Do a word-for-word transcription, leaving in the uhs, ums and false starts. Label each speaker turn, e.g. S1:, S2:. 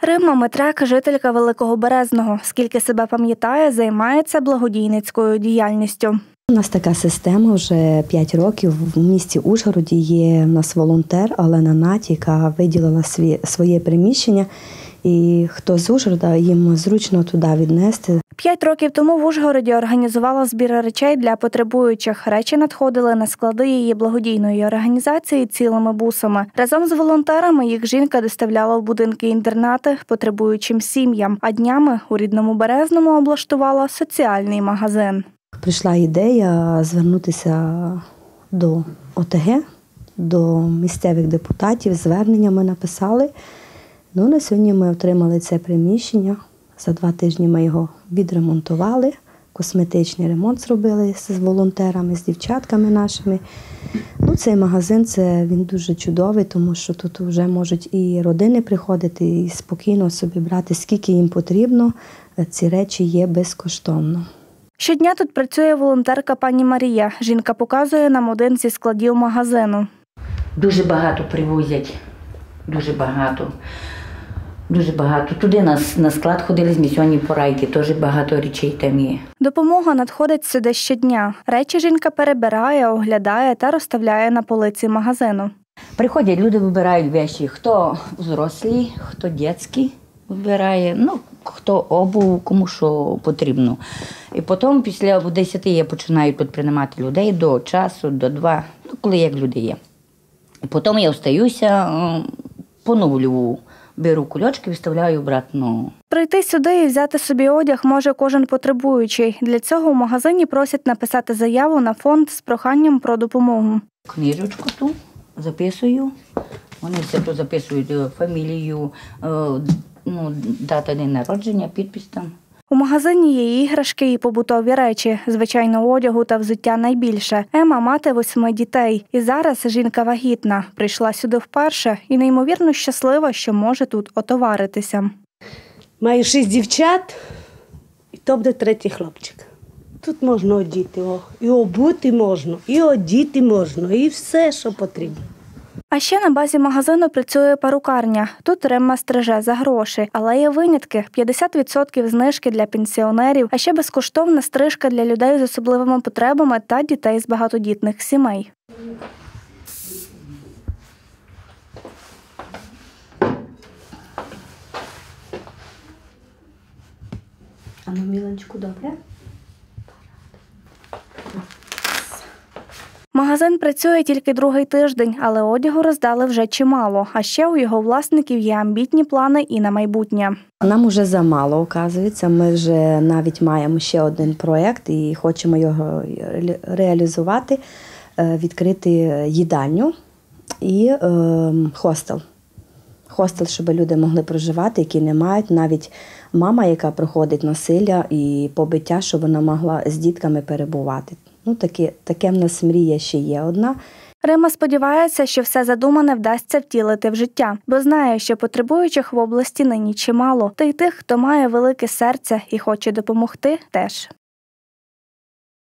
S1: Римма Митрак – жителька Великого Березного. Скільки себе пам'ятає, займається благодійницькою діяльністю.
S2: У нас така система вже п'ять років. В місті Ужгороді є у нас волонтер Олена Наті, яка виділила сві, своє приміщення. І хто з Ужгорода, їм зручно туди віднести.
S1: П'ять років тому в Ужгороді організувала збір речей для потребуючих. Речі надходили на склади її благодійної організації цілими бусами. Разом з волонтерами їх жінка доставляла в будинки-інтернати потребуючим сім'ям. А днями у рідному Березному облаштувала соціальний магазин.
S2: Прийшла ідея звернутися до О Те Ге, до місцевих депутатів. Звернення ми написали. Ну, на сьогодні ми отримали це приміщення. За два тижні ми його відремонтували, косметичний ремонт зробили з волонтерами, з дівчатками нашими. Ну, цей магазин це, він дуже чудовий, тому що тут вже можуть і родини приходити, і спокійно собі брати, скільки їм потрібно. Ці речі є безкоштовно.
S1: Щодня тут працює волонтерка пані Марія. Жінка показує нам один зі складів магазину.
S3: Дуже багато привозять, дуже багато. Дуже багато. Туди на, на склад ходили з місіонні порайки, теж багато речей там є.
S1: Допомога надходить сюди щодня. Речі жінка перебирає, оглядає та розставляє на полиці магазину.
S3: Приходять, люди вибирають речі, хто взрослі, хто дитячі вибирає, ну, хто обув, кому що потрібно. І потім після десяти я починаю тут приймати людей до часу, до два, ну, коли як люди є. І потім я встаюся, поновлюю. Беру кульочки, виставляю обратно.
S1: Прийти сюди і взяти собі одяг може кожен потребуючий. Для цього в магазині просять написати заяву на фонд з проханням про допомогу.
S3: Книжечку ту записую. Вони все тут записують фамілію, ну, дата день народження, підпис там.
S1: У магазині є іграшки і побутові речі. Звичайно, одягу та взуття найбільше. Ема – мати восьми дітей. І зараз жінка вагітна. Прийшла сюди вперше і неймовірно щаслива, що може тут отоваритися.
S4: Маю шість дівчат, і то буде третій хлопчик. Тут можна одіти, о, і обути можна, і одіти можна, і все, що потрібно.
S1: А ще на базі магазину працює перукарня. Тут Римма стриже за гроші. Але є винятки – п'ятдесят відсотків знижки для пенсіонерів, а ще безкоштовна стрижка для людей з особливими потребами та дітей з багатодітних сімей.
S2: А ну, Міланчику, добре?
S1: Магазин працює тільки другий тиждень, але одягу роздали вже чимало. А ще у його власників є амбітні плани і на майбутнє.
S2: Нам вже замало, оказується. Ми вже навіть маємо ще один проєкт і хочемо його реалізувати, відкрити їдальню і е, хостел. Хостел, щоб люди могли проживати, які не мають. Навіть мама, яка проходить насилля і побиття, щоб вона могла з дітками перебувати. Ну, таке, таке в нас мрія ще є одна.
S1: Римма сподівається, що все задумане вдасться втілити в життя, бо знає, що потребуючих в області нині чимало. Та й тих, хто має велике серце і хоче допомогти, теж.